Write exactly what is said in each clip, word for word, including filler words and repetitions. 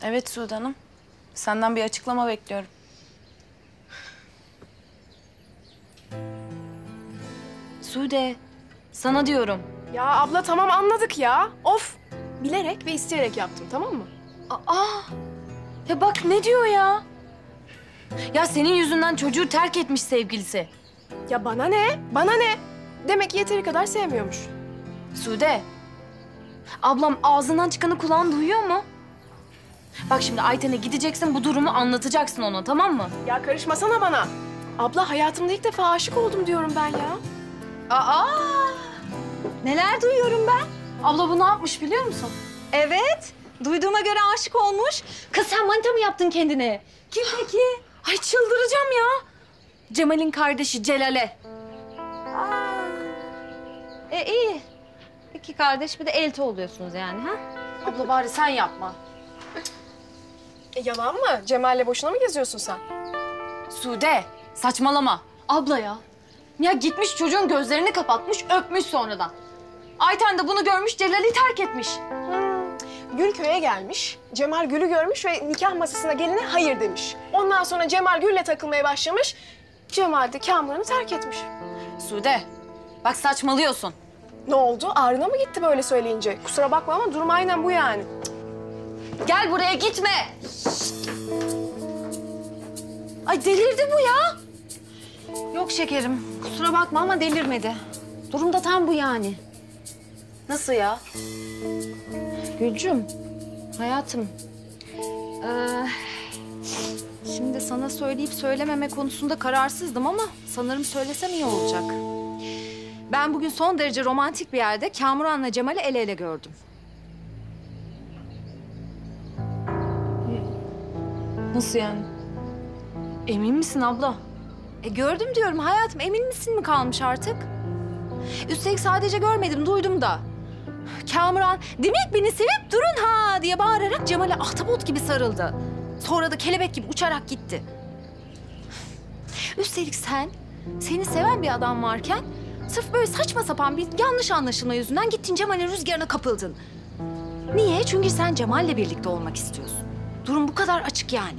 Evet Sude Hanım. Senden bir açıklama bekliyorum. Sude, sana diyorum. Ya abla tamam anladık ya. Of. Bilerek ve isteyerek yaptım, tamam mı? Aa, ya bak ne diyor ya? Ya senin yüzünden çocuğu terk etmiş sevgilisi. Ya bana ne? Bana ne? Demek ki yeteri kadar sevmiyormuş. Sude, ablam ağzından çıkanı kulağın duyuyor mu? Bak şimdi Ayten'e gideceksin, bu durumu anlatacaksın ona, tamam mı? Ya karışmasana bana. Abla hayatımda ilk defa aşık oldum diyorum ben ya. Aa, neler duyuyorum ben? Abla bu ne yapmış biliyor musun? Evet, duyduğuma göre aşık olmuş. Kız sen manita mı yaptın kendine? Kim peki? Ay çıldıracağım ya. Cemal'in kardeşi Celal'e. Aa, e iyi. İki kardeş bir de elti oluyorsunuz yani ha? Abla bari sen yapma. E, yalan mı? Cemal'le boşuna mı geziyorsun sen? Sude, saçmalama. Abla ya. Ya gitmiş çocuğun gözlerini kapatmış, öpmüş sonradan. Ayten de bunu görmüş, Celal'i terk etmiş. Hmm. Gül köye gelmiş. Cemal Gül'ü görmüş ve nikah masasına geline hayır demiş. Ondan sonra Cemal Gül'le takılmaya başlamış. Cemal de Kamuran'ı terk etmiş. Sude, bak saçmalıyorsun. Ne oldu? Ağrına mı gitti böyle söyleyince? Kusura bakma ama durum aynen bu yani. Gel buraya, gitme. Ay delirdi bu ya. Yok şekerim, kusura bakma ama delirmedi. Durum da tam bu yani. Nasıl ya? Gülcüm, hayatım. Ee, şimdi sana söyleyip söylememe konusunda kararsızdım ama sanırım söylesem iyi olacak. Ben bugün son derece romantik bir yerde Kamuran'la Cemal'i el ele gördüm. Nasıl yani? Emin misin abla? E gördüm diyorum hayatım, emin misin mi kalmış artık? Üstelik sadece görmedim, duydum da. Kamuran, demek beni sevip durun ha diye bağırarak Cemal'e ahtapot gibi sarıldı. Sonra da kelebek gibi uçarak gitti. Üstelik sen, seni seven bir adam varken sırf böyle saçma sapan bir yanlış anlaşılma yüzünden gittin Cemal'in rüzgarına kapıldın. Niye? Çünkü sen Cemal'le birlikte olmak istiyorsun. Durum bu kadar açık yani.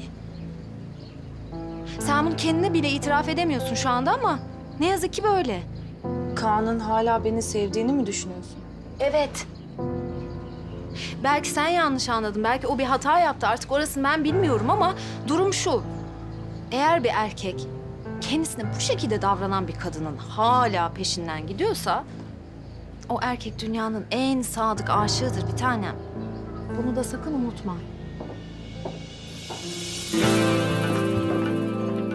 Sen bunu kendine bile itiraf edemiyorsun şu anda ama ne yazık ki böyle. Kaan'ın hala beni sevdiğini mi düşünüyorsun? Evet. Belki sen yanlış anladın, belki o bir hata yaptı. Artık orasını ben bilmiyorum ama durum şu. Eğer bir erkek kendisine bu şekilde davranan bir kadının hala peşinden gidiyorsa... o erkek dünyanın en sadık aşığıdır bir tanem. Bunu da sakın unutma.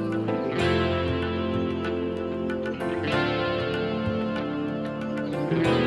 Hı.